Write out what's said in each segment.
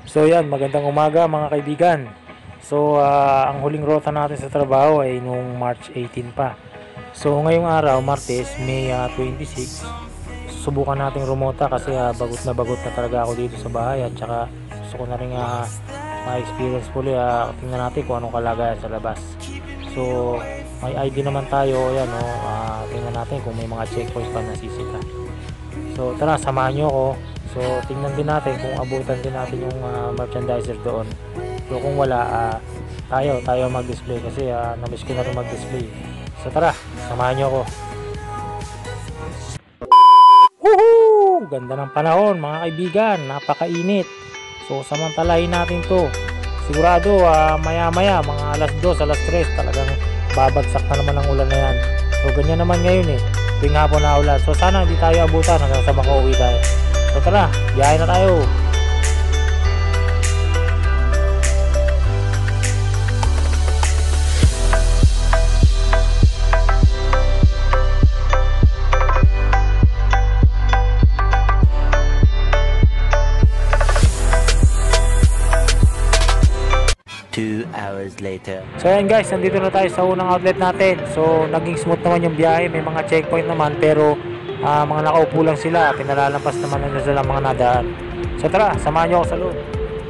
So yan, magandang umaga mga kaibigan. So ang huling rota natin sa trabaho ay nung March 18 pa. So ngayong araw, Martes, May 26, subukan nating rumota kasi bagot na talaga ako dito sa bahay at saka gusto ko na rin ma-experience muli. Tingnan natin kung anong kalagayan sa labas. So may ID naman tayo, yan o. Tingnan natin kung may mga checkpoints pa nasisita. So tara, samahan nyo ako. So tingnan din natin kung abutan din natin yung merchandiser doon. So kung wala, tayo mag-display kasi na-miss ko na rin mag-display. So tara, samahan nyo ako. Woohoo! Ganda ng panahon mga kaibigan, napakainit. So samantalahin natin to. Sigurado maya maya mga alas 2, alas 3 talagang babagsak na naman ang ulan na yan. So ganyan naman ngayon tuwing hapon na ulan. So sana hindi tayo abutan hanggang sa makauwi tayo. So tara, biyahe na tayo. Hours later. So ayan guys, nandito na tayo sa unang outlet natin. So naging smooth naman yung biyahe, may mga checkpoint naman pero mga nakaupo lang sila, pinalalampas naman na sila mga nadaan. So tara, samahan nyo ako sa loob.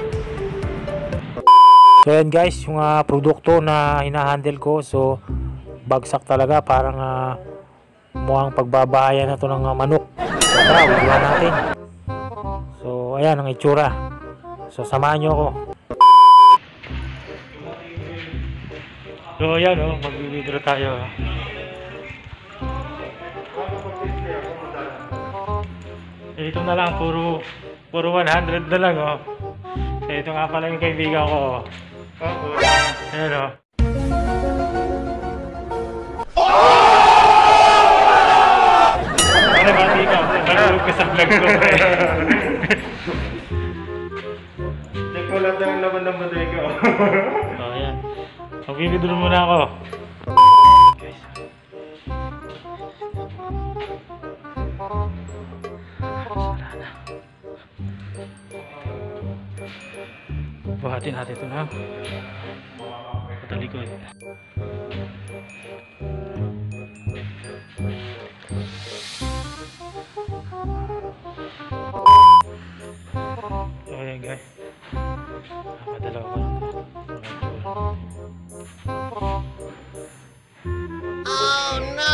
So ayan guys, yung produkto na hinahandle ko, so bagsak talaga, parang mukhang pagbabahayan na to ng manok. So tara, videohan natin. So ayan ang itsura. So samahan nyo ako. So ayan mag-withdraw tayo. Ito na lang, puro 100 na lang Ito nga pala yung kaibigan ko. Ayan Ano ba ikaw? Nalulog ka sa vlog ko. Check ko lang ang laman ng baday ko. Ayan. Mag-withdraw muna ako. Guys. Buhatin natin ito na. Patalikod. So ayan guys. Nakadalawa ko. Oh no!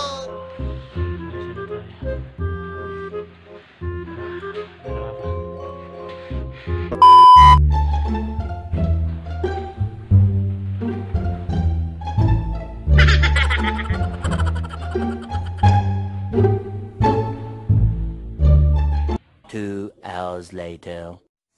Two hours later.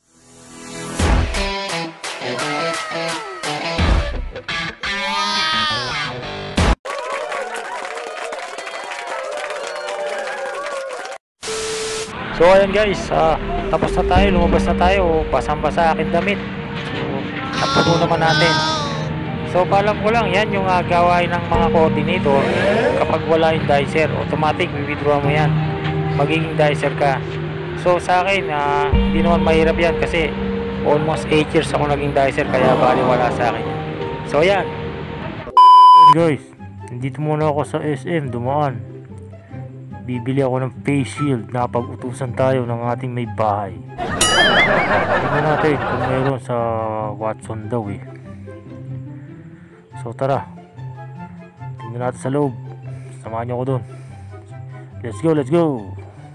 So ayan guys, tapos na tayo, lumabas na tayo, basang-basa aking damit. So napuno naman natin. So palam ko lang, yan yung gawain ng mga coordinator. Kapag wala yung dicer, automatic withdraw mo yan, magiging dicer ka. So sa akin, hindi naman mahirap yan kasi almost 8 years ako naging dicer, kaya baliwala sa akin. So ayan guys, nandito muna ako sa SM dumaan. Bibili ako ng face shield na pag-utusan tayo ng ating may bahay. Tingnan natin kung meron sa Watson daw So tara, tingnan natin sa loob. Samahan nyo ako dun. Let's go.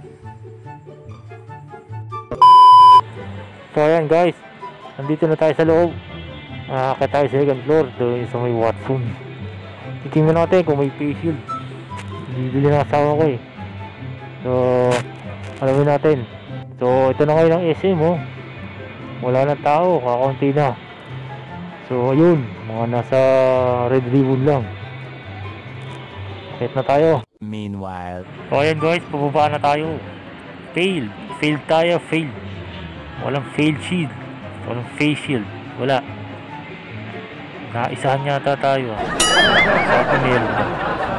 So ayan guys, nandito na tayo sa loob. Kaya tayo sa second floor, doon sa may Watson. Titingnan natin kung may face shield. Bibili na asawa ko So, alamin natin. So, ito na ngayon ang SM wala na tao, kakaunti na. So, ayun, mga nasa red ribbon lang. Set na tayo. Meanwhile. So, ayan guys, pababa na tayo. Failed tayo. Walang fail shield, walang face shield, wala. Naisahan yata tayo Sabi meron na.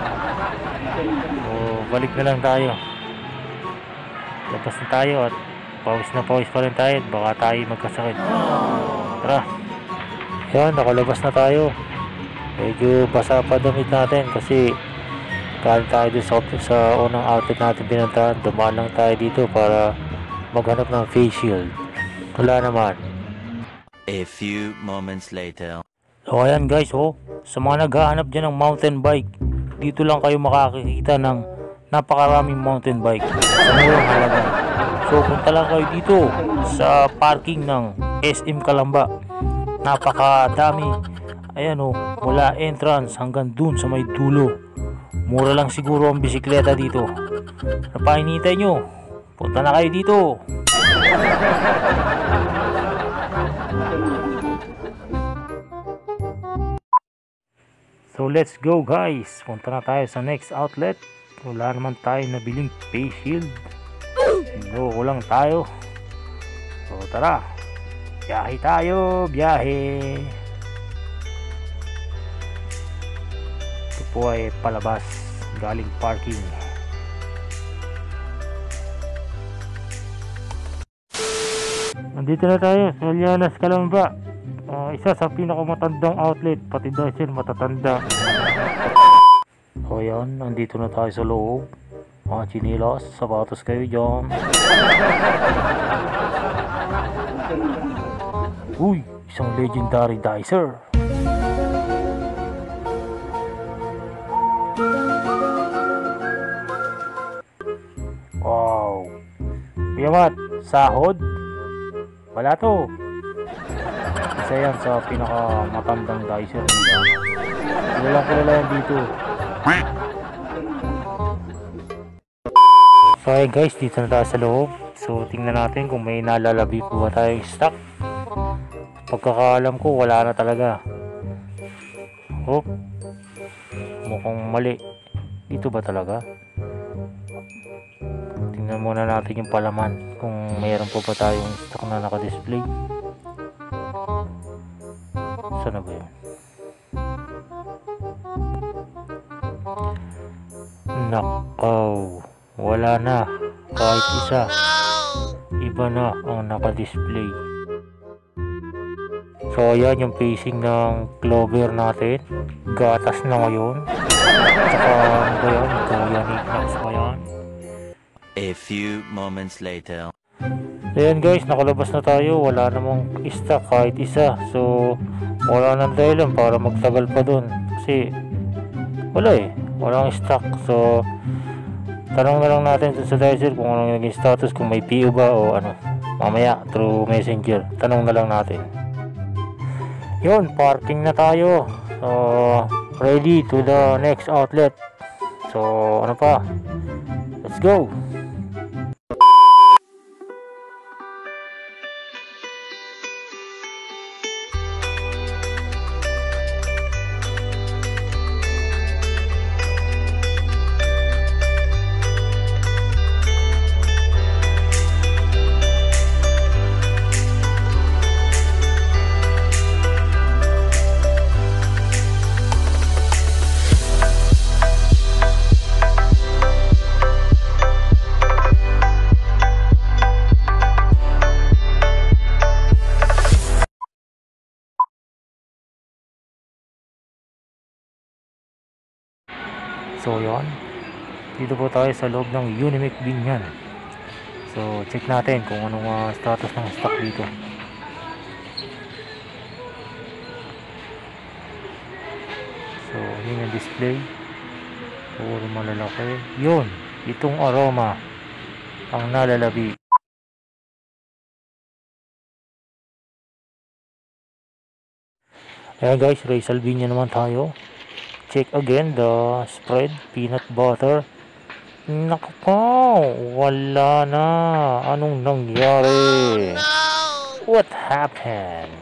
So, balik na lang tayo. Labas na tayo at pawis na pawis pa rin tayo, baka tayo magkasakit. Tara. Yan, nakalabas na tayo. Medyo basa pa damit natin kasi galing tayo dun sa unang outlet natin pinuntahan. Dumaan lang tayo dito para maghanap ng face shield. Wala naman. A few moments later. So ayan guys, sa mga naghahanap dyan ng mountain bike, dito lang kayo makakikita ng napakaraming mountain bike sa murang halaga. So punta lang kayo dito sa parking ng SM Calamba. Napakadami. Ayan mula entrance hanggang dun sa may dulo. Mura lang siguro ang bisikleta dito. Napahinintay nyo, punta na kayo dito. So let's go guys, punta na tayo sa next outlet. Wala naman tayo nabiling face shield. Loko lang tayo. So tara, biyahe tayo, biyahe. Ito po ay palabas galing parking. Nandito na tayo sa Lianas, Calamba. Isa sa pinakamatandang outlet, pati dahil matatanda. O yan, nandito na tayo sa loob. Mga chinilas, sapatos kayo dyan. Uy, isang legendary dicer. Wow. Piyamat, sahod? Wala to. Isa yan sa pinakamatandang dicer nila. Kilala yan dito. So ayun guys, dito na tayo sa loob. So tingnan natin kung may nalalabi po ba tayong stock. Pagkakaalam ko wala na talaga. Mukhang mali. Dito ba talaga? Tingnan muna natin yung palaman kung mayroon po ba tayong stock na naka-display. Saan na ba yun? Nakaw, wala na kahit isa. Iba na ang naka-display. So ayan yung facing ng Clover natin. Gatas na ngayon. Tsaka ano ba yan? Kuyanig na ba yan? A few moments later. Ayan guys, nakalabas na tayo. Wala namang stock kahit isa. So wala nang dahilan para magtagal pa dun. Kasi wala walang stock. So tanong na lang natin sa dicer kung anong naging status, kung may PO ba o ano. Mamaya through messenger, tanong na lang natin. Yun, parking na tayo. So ready to the next outlet. So ano pa, let's go. So yun, dito po tayo sa loob ng Unimec Binyan. So check natin kung anong status ng stock dito. So yun yung display, puro malalaki. Yun, itong aroma ang nalalabi. Ayan guys, Ray Salvinia naman tayo. Check again the spread, peanut butter. Naku po, wala na. Anong nangyari? What happened?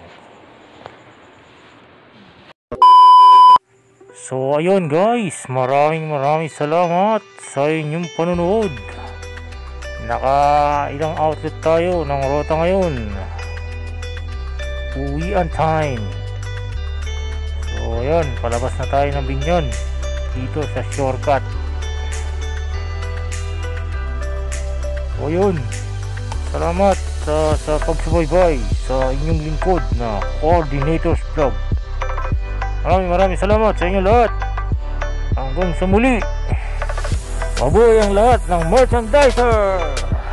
So ayun guys, maraming salamat sa inyong panonood. Ilang outlet tayo ng rota ngayon. Uwian time. So ayun, palabas na tayo ng Binyan dito sa shortcut. So yun, sa Salamat sa pagsubaybay sa inyong lingkod na Coordinators Vlog. Maraming salamat sa inyo lahat. Hanggang sa muli. Mabuhay ang lahat ng merchandiser.